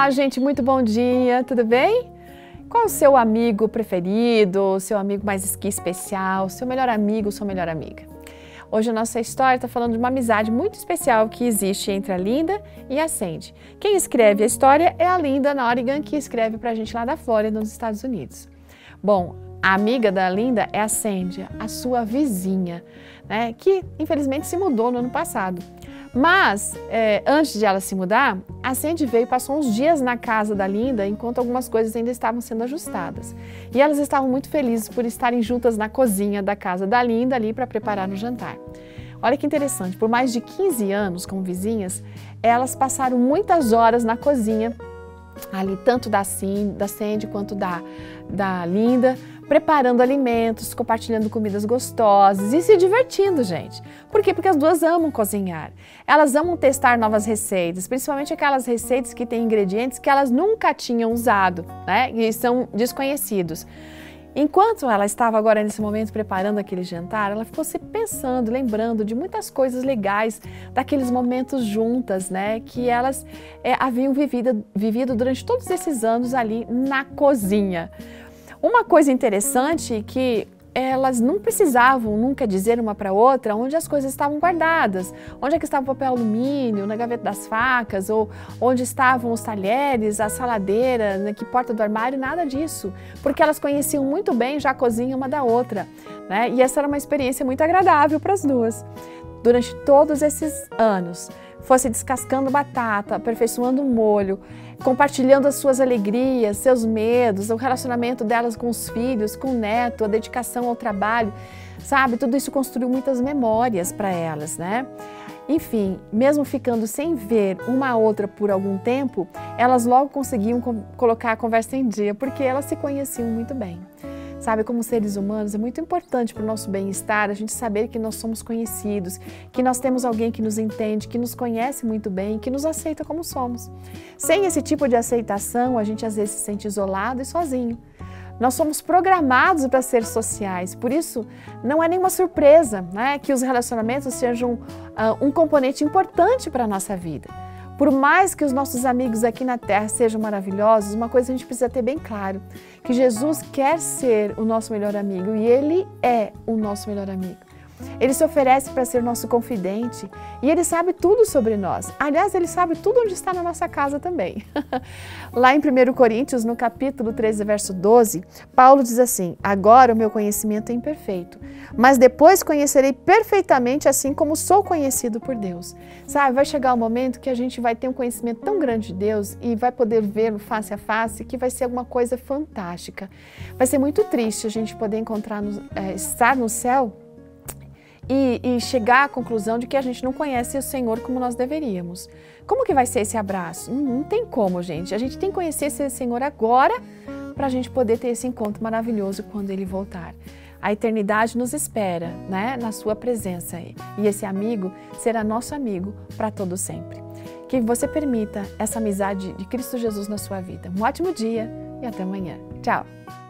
Olá, gente, muito bom dia, tudo bem? Qual é o seu amigo preferido, seu amigo mais especial, seu melhor amigo, sua melhor amiga? Hoje a nossa história está falando de uma amizade muito especial que existe entre a Linda e a Sandy. Quem escreve a história é a Linda Norigan, que escreve para a gente lá da Flórida, nos Estados Unidos. Bom, a amiga da Linda é a Sandy, a sua vizinha, né, que infelizmente se mudou no ano passado. Mas, antes de ela se mudar, a Sandy veio e passou uns dias na casa da Linda enquanto algumas coisas ainda estavam sendo ajustadas. E elas estavam muito felizes por estarem juntas na cozinha da casa da Linda ali para preparar o jantar. Olha que interessante, por mais de 15 anos como vizinhas, elas passaram muitas horas na cozinha, ali tanto da Sandy quanto da Linda, preparando alimentos, compartilhando comidas gostosas e se divertindo, gente. Por quê? Porque as duas amam cozinhar. Elas amam testar novas receitas, principalmente aquelas receitas que têm ingredientes que elas nunca tinham usado, né? E são desconhecidos. Enquanto ela estava agora nesse momento preparando aquele jantar, ela ficou se pensando, lembrando de muitas coisas legais daqueles momentos juntas, né? Que elas haviam vivido durante todos esses anos ali na cozinha. Uma coisa interessante é que elas não precisavam nunca dizer uma para outra onde as coisas estavam guardadas, onde é que estava o papel alumínio, na gaveta das facas, ou onde estavam os talheres, a saladeira, na que porta do armário, nada disso, porque elas conheciam muito bem já a cozinha uma da outra, né? E essa era uma experiência muito agradável para as duas. Durante todos esses anos, fosse descascando batata, aperfeiçoando o molho, compartilhando as suas alegrias, seus medos, o relacionamento delas com os filhos, com o neto, a dedicação ao trabalho, sabe? Tudo isso construiu muitas memórias para elas, né? Enfim, mesmo ficando sem ver uma a outra por algum tempo, elas logo conseguiam colocar a conversa em dia, porque elas se conheciam muito bem. Sabe, como seres humanos, é muito importante para o nosso bem-estar a gente saber que nós somos conhecidos, que nós temos alguém que nos entende, que nos conhece muito bem, que nos aceita como somos. Sem esse tipo de aceitação, a gente às vezes se sente isolado e sozinho. Nós somos programados para ser sociais, por isso não é nenhuma surpresa, né, que os relacionamentos sejam um componente importante para a nossa vida. Por mais que os nossos amigos aqui na Terra sejam maravilhosos, uma coisa a gente precisa ter bem claro, que Jesus quer ser o nosso melhor amigo e Ele é o nosso melhor amigo. Ele se oferece para ser nosso confidente e Ele sabe tudo sobre nós. Aliás, Ele sabe tudo onde está na nossa casa também. Lá em 1 Coríntios, no capítulo 13, verso 12, Paulo diz assim: agora o meu conhecimento é imperfeito, mas depois conhecerei perfeitamente assim como sou conhecido por Deus. Sabe, vai chegar um momento que a gente vai ter um conhecimento tão grande de Deus e vai poder vê-lo face a face que vai ser alguma coisa fantástica. Vai ser muito triste a gente poder estar no céu e chegar à conclusão de que a gente não conhece o Senhor como nós deveríamos. Como que vai ser esse abraço? Não tem como, gente. A gente tem que conhecer esse Senhor agora para a gente poder ter esse encontro maravilhoso quando Ele voltar. A eternidade nos espera, né, na sua presença aí. E esse amigo será nosso amigo para todo sempre. Que você permita essa amizade de Cristo Jesus na sua vida. Um ótimo dia e até amanhã. Tchau!